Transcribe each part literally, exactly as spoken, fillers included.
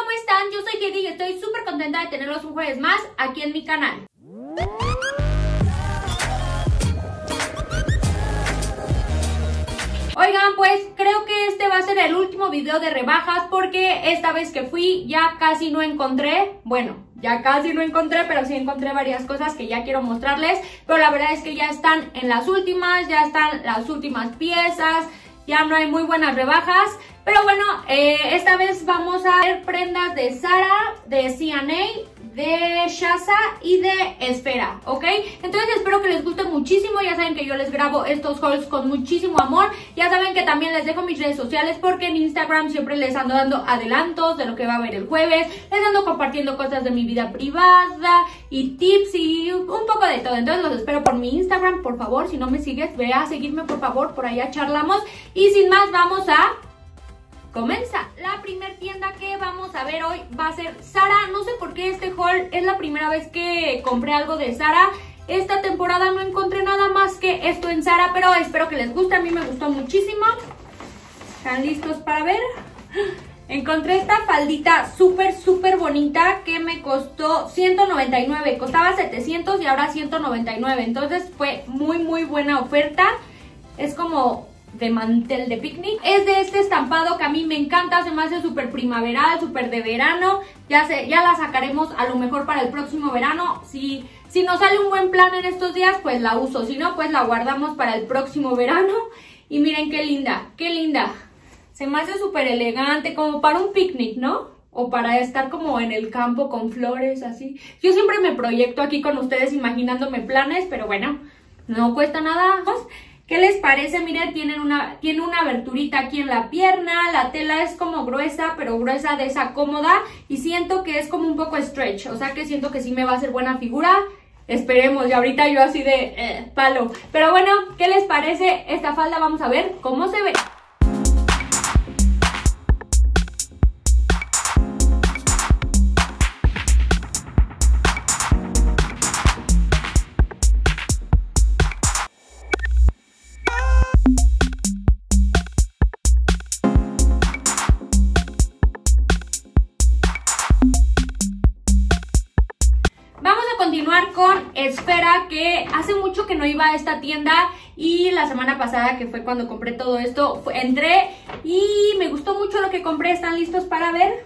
¿cómo están? Yo soy Katie y estoy súper contenta de tenerlos un jueves más aquí en mi canal. Oigan, pues creo que este va a ser el último video de rebajas porque esta vez que fui ya casi no encontré, bueno, ya casi no encontré, pero sí encontré varias cosas que ya quiero mostrarles, pero la verdad es que ya están en las últimas, ya están las últimas piezas, ya no hay muy buenas rebajas, pero bueno, eh, esta vez vamos a ver prendas de Zara, de C and A, de Shaza y de Esfera, ¿ok? Entonces espero que les guste muchísimo. Ya saben que yo les grabo estos hauls con muchísimo amor. Ya saben que también les dejo mis redes sociales porque en Instagram siempre les ando dando adelantos de lo que va a haber el jueves. Les ando compartiendo cosas de mi vida privada y tips y un poco de todo. Entonces los espero por mi Instagram, por favor. Si no me sigues, ve a seguirme, por favor. Por allá charlamos. Y sin más, vamos a... comienza. La primera tienda que vamos a ver hoy va a ser Zara. No sé por qué este haul es la primera vez que compré algo de Zara. Esta temporada no encontré nada más que esto en Zara, pero espero que les guste. A mí me gustó muchísimo. ¿Están listos para ver? Encontré esta faldita súper, súper bonita que me costó ciento noventa y nueve. Costaba setecientos y ahora ciento noventa y nueve. Entonces fue muy, muy buena oferta. Es como... de mantel de picnic. Es de este estampado que a mí me encanta, se me hace súper primaveral, súper de verano. Ya sé, ya la sacaremos a lo mejor para el próximo verano. Si, si nos sale un buen plan en estos días, pues la uso. Si no, pues la guardamos para el próximo verano. Y miren qué linda, qué linda. Se me hace súper elegante, como para un picnic, ¿no? O para estar como en el campo con flores, así. Yo siempre me proyecto aquí con ustedes imaginándome planes, pero bueno, no cuesta nada. ¿Qué les parece? Miren, tienen una, tiene una aberturita aquí en la pierna, la tela es como gruesa, pero gruesa de esa cómoda, y siento que es como un poco stretch, o sea que siento que sí me va a hacer buena figura. Esperemos, y ahorita yo así de eh, palo. Pero bueno, ¿qué les parece esta falda? Vamos a ver cómo se ve. Continuar con Esfera, que hace mucho que no iba a esta tienda y la semana pasada, que fue cuando compré todo esto, fue, entré y me gustó mucho lo que compré. ¿Están listos para ver?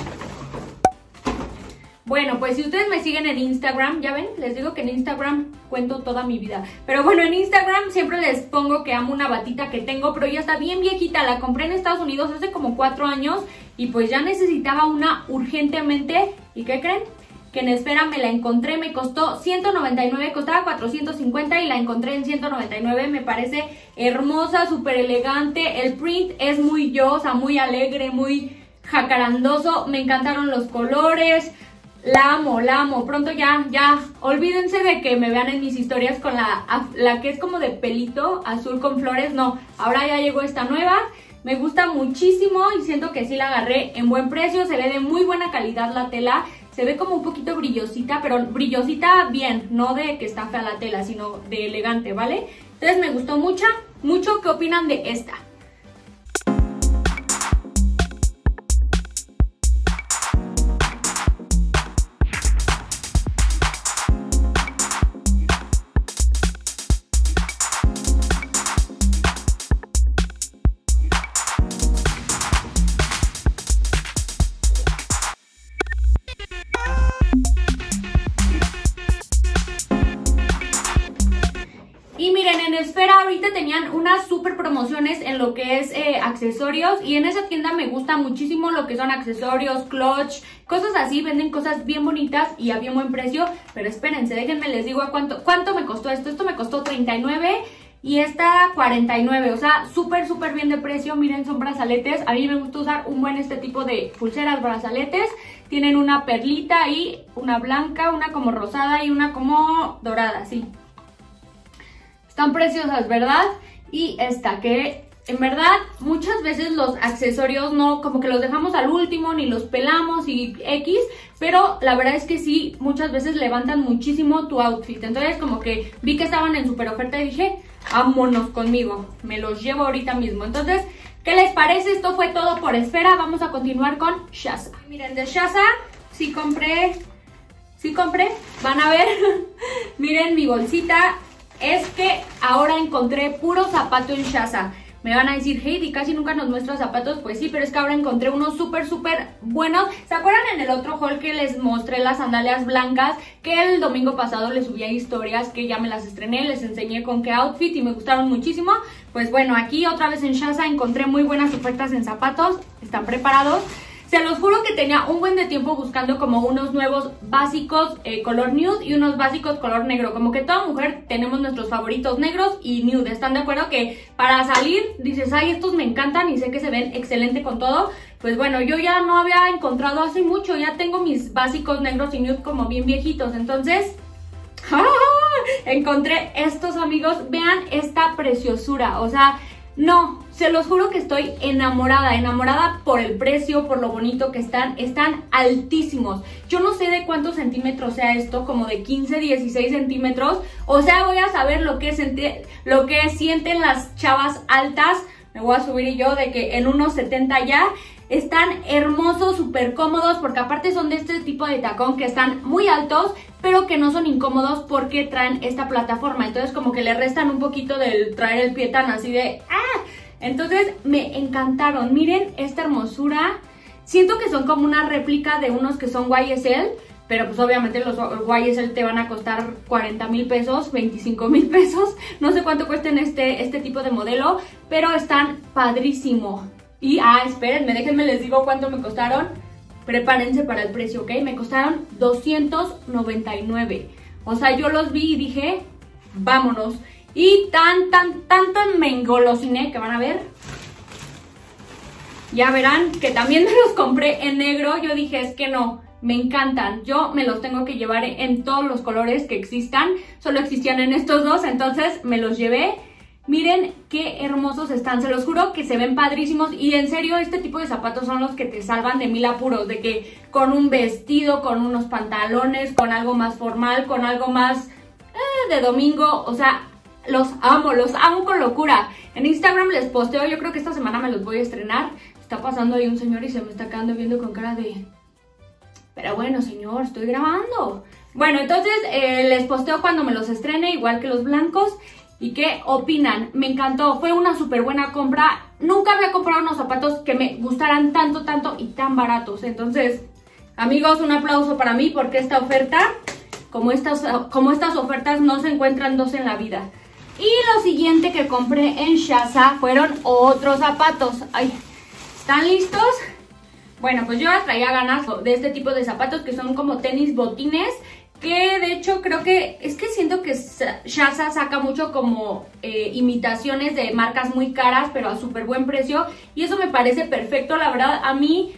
Bueno, pues si ustedes me siguen en Instagram, ya ven, les digo que en Instagram cuento toda mi vida. Pero bueno, en Instagram siempre les pongo que amo una batita que tengo, pero ya está bien viejita. La compré en Estados Unidos hace como cuatro años y pues ya necesitaba una urgentemente. ¿Y qué creen? Que en Esfera me la encontré, me costó ciento noventa y nueve, costaba cuatrocientos cincuenta y la encontré en ciento noventa y nueve. Me parece hermosa, súper elegante, el print es muy yo, o sea, muy alegre, muy jacarandoso, me encantaron los colores, la amo, la amo. Pronto ya, ya, olvídense de que me vean en mis historias con la, la que es como de pelito azul con flores, no, ahora ya llegó esta nueva. Me gusta muchísimo y siento que sí la agarré en buen precio, se ve de muy buena calidad la tela. Se ve como un poquito brillosita, pero brillosita bien, no de que está fea la tela, sino de elegante, ¿vale? Entonces me gustó mucho, mucho. ¿Qué opinan de esta? Y miren, en Esfera ahorita tenían unas super promociones en lo que es eh, accesorios, y en esa tienda me gusta muchísimo lo que son accesorios, clutch, cosas así. Venden cosas bien bonitas y a bien buen precio. Pero espérense, déjenme les digo a cuánto, cuánto me costó esto. Esto me costó treinta y nueve y esta cuarenta y nueve, o sea, súper súper bien de precio. Miren, son brazaletes. A mí me gusta usar un buen este tipo de pulseras, brazaletes. Tienen una perlita y una blanca, una como rosada y una como dorada, sí. Están preciosas, ¿verdad? Y esta que en verdad muchas veces los accesorios no, como que los dejamos al último, ni los pelamos y X, pero la verdad es que sí, muchas veces levantan muchísimo tu outfit. Entonces como que vi que estaban en super oferta y dije, vámonos conmigo, me los llevo ahorita mismo. Entonces, ¿Qué les parece? Esto fue todo por Esfera. Vamos a continuar con Shaza. Miren, de Shaza sí compré, sí compré, van a ver. Miren mi bolsita. Es que ahora encontré puro zapato en Shaza. Me van a decir, Heidi, casi nunca nos muestras zapatos. Pues sí, pero es que ahora encontré unos súper, súper buenos. ¿Se acuerdan en el otro haul que les mostré las sandalias blancas? Que el domingo pasado les subí a historias que ya me las estrené, les enseñé con qué outfit y me gustaron muchísimo. Pues bueno, aquí otra vez en Shaza encontré muy buenas ofertas en zapatos. ¿Están preparados? Se los juro que tenía un buen de tiempo buscando como unos nuevos básicos eh, color nude y unos básicos color negro. Como que toda mujer tenemos nuestros favoritos negros y nude. ¿Están de acuerdo que para salir dices, ay, estos me encantan y sé que se ven excelente con todo? Pues bueno, yo ya no había encontrado hace mucho. Ya tengo mis básicos negros y nude como bien viejitos. Entonces, ¡ah! Encontré estos, amigos. Vean esta preciosura. O sea, no, se los juro que estoy enamorada, enamorada por el precio, por lo bonito que están, están altísimos. Yo no sé de cuántos centímetros sea esto, como de quince, dieciséis centímetros. O sea, voy a saber lo que, lo que sienten las chavas altas. Me voy a subir yo de que en unos setenta ya. Están hermosos, súper cómodos, porque aparte son de este tipo de tacón que están muy altos, pero que no son incómodos porque traen esta plataforma. Entonces como que le restan un poquito del traer el pie tan así de ¡ah! Entonces me encantaron. Miren esta hermosura. Siento que son como una réplica de unos que son Y S L, pero pues obviamente los Y S L te van a costar cuarenta mil pesos, veinticinco mil pesos. No sé cuánto cuesten este, este tipo de modelo, pero están padrísimos. Y, ah, espérenme, déjenme les digo cuánto me costaron. Prepárense para el precio, ¿ok? Me costaron doscientos noventa y nueve. O sea, yo los vi y dije, vámonos. Y tan, tan, tanto me engolosiné que van a ver. Ya verán que también me los compré en negro. Yo dije, es que no, me encantan. Yo me los tengo que llevar en todos los colores que existan. Solo existían en estos dos, entonces me los llevé. Miren qué hermosos están, se los juro que se ven padrísimos y en serio este tipo de zapatos son los que te salvan de mil apuros, de que con un vestido, con unos pantalones, con algo más formal, con algo más eh, de domingo, o sea, los amo, los amo con locura. En Instagram les posteo, yo creo que esta semana me los voy a estrenar. Está pasando ahí un señor y se me está quedando viendo con cara de... Pero bueno, señor, estoy grabando. Bueno, entonces eh, les posteo cuando me los estrene, igual que los blancos. ¿Y qué opinan? Me encantó, fue una súper buena compra. Nunca había comprado unos zapatos que me gustaran tanto, tanto y tan baratos. Entonces, amigos, un aplauso para mí porque esta oferta, como estas, como estas ofertas, no se encuentran dos en la vida. Y lo siguiente que compré en Shaza fueron otros zapatos. Ay, ¿están listos? Bueno, pues yo traía ganas de este tipo de zapatos que son como tenis botines. Que de hecho creo que, es que siento que Shaza saca mucho como eh, imitaciones de marcas muy caras, pero a súper buen precio. Y eso me parece perfecto, la verdad, a mí,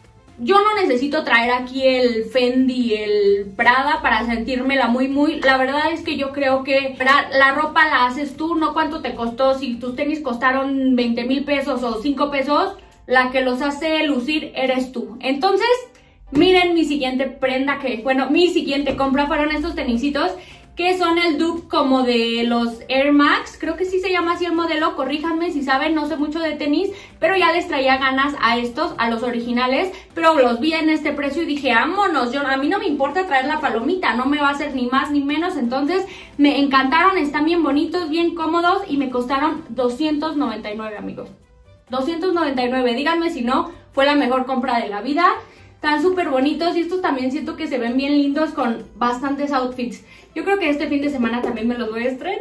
yo no necesito traer aquí el Fendi, el Prada para sentírmela muy, muy. La verdad es que yo creo que la ropa la haces tú, no cuánto te costó. Si tus tenis costaron veinte mil pesos o cinco pesos, la que los hace lucir eres tú. Entonces... miren mi siguiente prenda, que bueno, mi siguiente compra fueron estos tenisitos que son el dupe como de los Air Max, creo que sí se llama así el modelo, corríjanme si saben, no sé mucho de tenis, pero ya les traía ganas a estos, a los originales, pero los vi en este precio y dije, vámonos, yo, a mí no me importa traer la palomita, no me va a hacer ni más ni menos, entonces me encantaron, están bien bonitos, bien cómodos y me costaron doscientos noventa y nueve, amigos, doscientos noventa y nueve, díganme si no, fue la mejor compra de la vida. Están súper bonitos y estos también siento que se ven bien lindos con bastantes outfits. Yo creo que este fin de semana también me los voy a estrenar.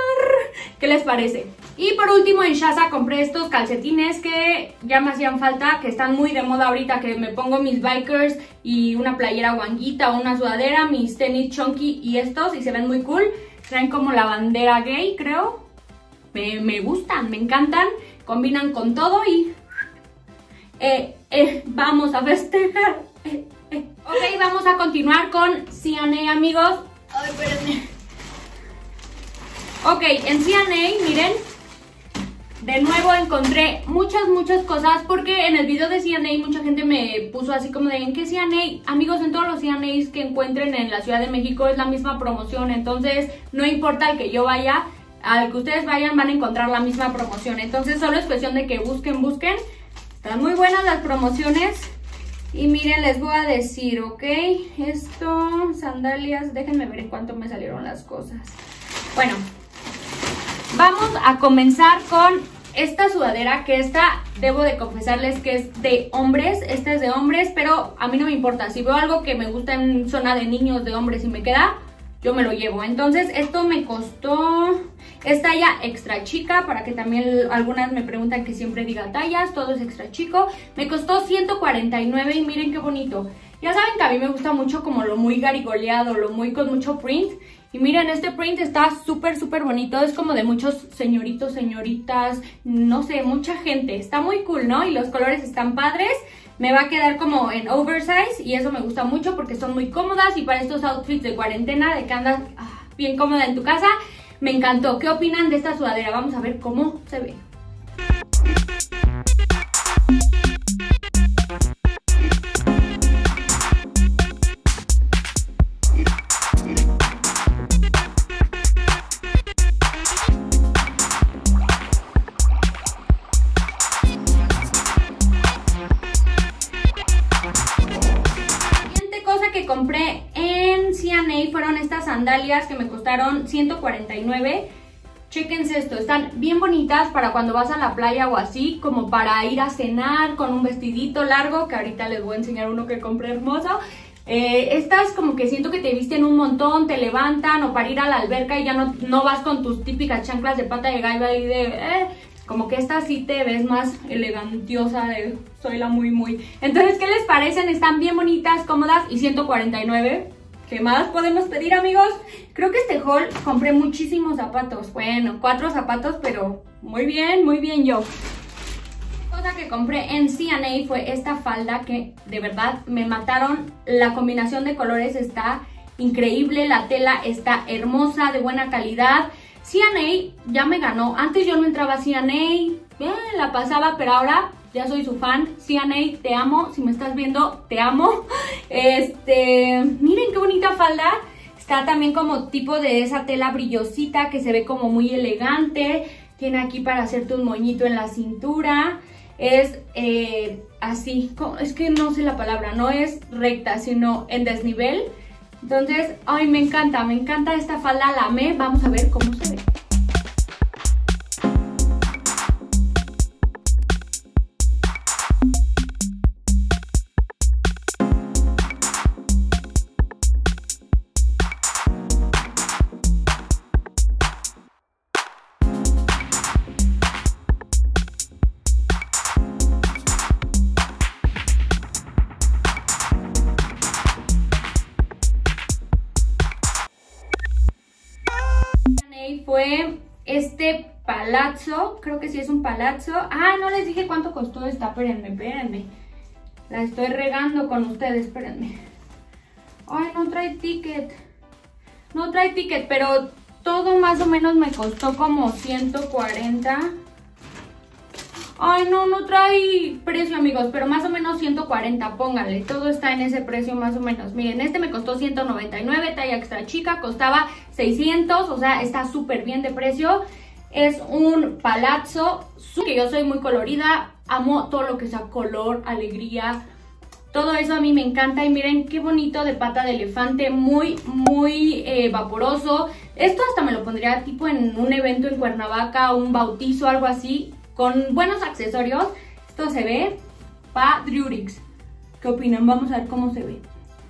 ¿Qué les parece? Y por último en Shaza compré estos calcetines que ya me hacían falta, que están muy de moda ahorita, que me pongo mis bikers y una playera guanguita o una sudadera, mis tenis chunky y estos y se ven muy cool. Traen como la bandera gay, creo. Me, me gustan, me encantan, combinan con todo y... Eh, eh, vamos a festejar. Eh, eh. Ok, vamos a continuar con C and A, amigos. Ay, espérenme. Ok, en C and A, miren, de nuevo encontré muchas, muchas cosas, porque en el video de C and A mucha gente me puso así como de, ¿en qué C and A? Amigos, en todos los C and As que encuentren en la Ciudad de México es la misma promoción, entonces no importa el que yo vaya, al que ustedes vayan van a encontrar la misma promoción. Entonces solo es cuestión de que busquen, busquen. Están muy buenas las promociones. Y miren, les voy a decir, ¿ok? Esto, sandalias, déjenme ver en cuánto me salieron las cosas. Bueno, vamos a comenzar con esta sudadera, que esta debo de confesarles que es de hombres. Esta es de hombres, pero a mí no me importa. Si veo algo que me gusta en zona de niños, de hombres y me queda, yo me lo llevo. Entonces esto me costó, es talla extra chica, para que también algunas me preguntan que siempre diga tallas, todo es extra chico. Me costó ciento cuarenta y nueve y miren qué bonito. Ya saben que a mí me gusta mucho como lo muy garigoleado, lo muy con mucho print. Y miren, este print está súper, súper bonito. Es como de muchos señoritos, señoritas, no sé, mucha gente. Está muy cool, ¿no? Y los colores están padres. Me va a quedar como en oversize y eso me gusta mucho porque son muy cómodas. Y para estos outfits de cuarentena, de que andas ah, bien cómoda en tu casa, me encantó. ¿Qué opinan de esta sudadera? Vamos a ver cómo se ve. Compré en C and A fueron estas sandalias que me costaron ciento cuarenta y nueve. Chéquense esto, están bien bonitas para cuando vas a la playa o así, como para ir a cenar con un vestidito largo, que ahorita les voy a enseñar uno que compré hermoso. Eh, estas como que siento que te visten un montón, te levantan, o para ir a la alberca y ya no, no vas con tus típicas chanclas de pata de gallo y de... Eh, como que esta sí te ves más elegantiosa, de soy la muy muy. Entonces, ¿qué les parecen? Están bien bonitas, cómodas y ciento cuarenta y nueve. ¿Qué más podemos pedir, amigos? Creo que este haul compré muchísimos zapatos. Bueno, cuatro zapatos, pero muy bien, muy bien yo. Cosa que compré en C and A fue esta falda que de verdad me mataron. La combinación de colores está increíble, la tela está hermosa, de buena calidad. C and A ya me ganó. Antes yo no entraba a C and A, eh, la pasaba, pero ahora ya soy su fan. C and A, te amo. Si me estás viendo, te amo. Este, miren qué bonita falda. Está también como tipo de esa tela brillosita que se ve como muy elegante. Tiene aquí para hacerte un moñito en la cintura. Es eh, así, es que no sé la palabra, no es recta, sino en desnivel. Entonces, ay, me encanta, me encanta esta falda, la amé. Vamos a ver cómo se ve. Fue este palazzo, creo que sí es un palazzo. Ah, no les dije cuánto costó esta, espérenme, espérenme. La estoy regando con ustedes, espérenme. Ay, no trae ticket. No trae ticket, pero todo más o menos me costó como ciento cuarenta. Ay, no, no trae precio, amigos, pero más o menos ciento cuarenta, pónganle. Todo está en ese precio más o menos. Miren, este me costó ciento noventa y nueve, talla extra chica, costaba seiscientos, o sea, está súper bien de precio. Es un palazzo, que yo soy muy colorida, amo todo lo que sea color, alegría, todo eso a mí me encanta. Y miren qué bonito de pata de elefante, muy, muy eh, vaporoso. Esto hasta me lo pondría tipo en un evento en Cuernavaca, un bautizo, algo así. Con buenos accesorios, esto se ve padriurix. ¿Qué opinan? Vamos a ver cómo se ve.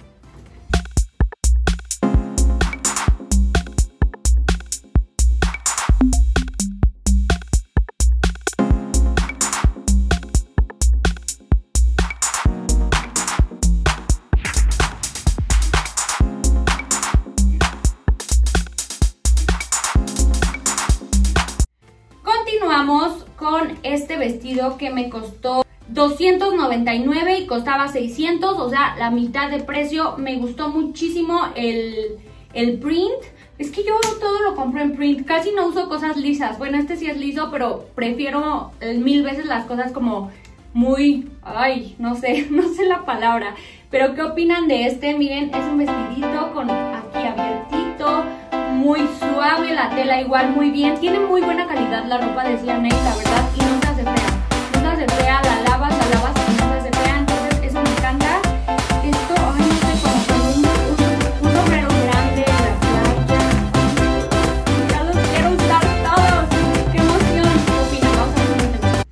Continuamos con este vestido que me costó doscientos noventa y nueve y costaba seiscientos, o sea, la mitad de precio. Me gustó muchísimo el, el print. Es que yo todo lo compro en print, casi no uso cosas lisas. Bueno, este sí es liso, pero prefiero mil veces las cosas como muy, ay, no sé, no sé la palabra. Pero ¿qué opinan de este? Miren, es un vestidito con aquí abiertito, muy muy suave, la tela igual muy bien. Tiene muy buena calidad la ropa de C and A, la verdad, y no se hace fea. No se hace fea, la lavas, la lavas y no se hace fea, entonces eso me encanta. Esto, ay, no sé, como con un, un, un sombrero grande de la playa. Ya los quiero usar todos. ¡Qué emoción! ¿Qué opinan? Vamos a ver cómo se ve.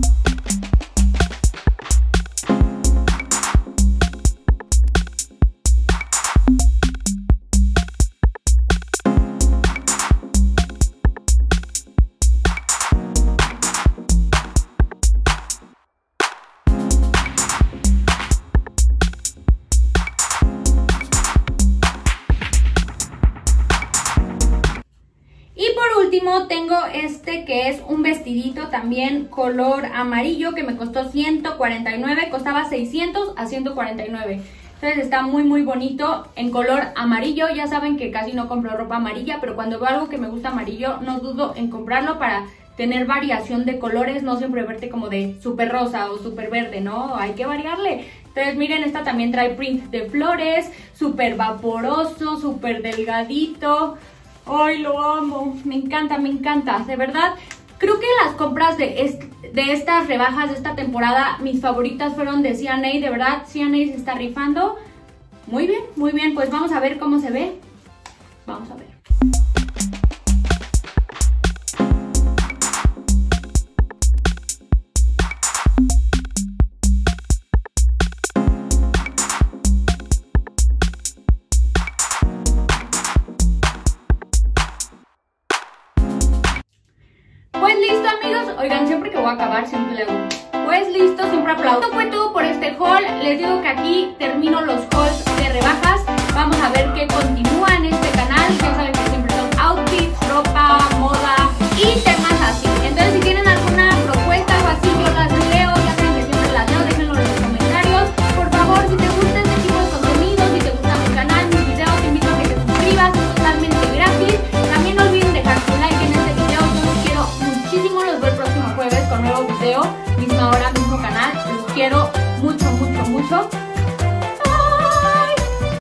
Y por último tengo este que es un vestidito también color amarillo que me costó ciento cuarenta y nueve, costaba seiscientos a ciento cuarenta y nueve. Entonces está muy muy bonito en color amarillo. Ya saben que casi no compro ropa amarilla, pero cuando veo algo que me gusta amarillo no dudo en comprarlo para tener variación de colores, no siempre verte como de súper rosa o súper verde, ¿no? Hay que variarle. Entonces miren, esta también trae print de flores, súper vaporoso, súper delgadito. ¡Ay, lo amo! Me encanta, me encanta, de verdad. Creo que las compras de, est de estas rebajas de esta temporada, mis favoritas fueron de C and A, de verdad, C and A se está rifando. Muy bien, muy bien, pues vamos a ver cómo se ve. Vamos a ver. Pues listo, amigos, oigan, siempre que voy a acabar siempre le hago. Pues listo, siempre aplaudo. Esto fue todo por este haul. Les digo que aquí termino los hauls de rebajas. Vamos a ver qué continúa en